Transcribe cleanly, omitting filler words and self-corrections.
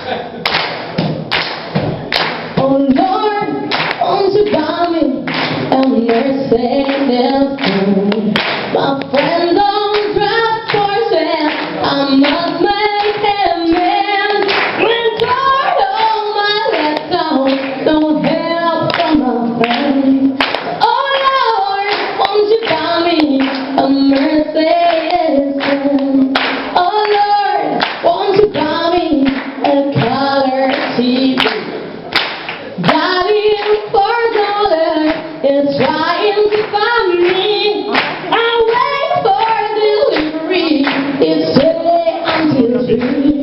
Oh Lord, won't you buy me a Mercedes? My friend don't drive Porsche, I must make amends. When God on my laptop, no help from my friends. Oh Lord, won't you buy me a Mercedes? Oh Lord, won't you buy me a color TV? Daddy for $1 is trying to find me. I wait for delivery. It's 7 until 3.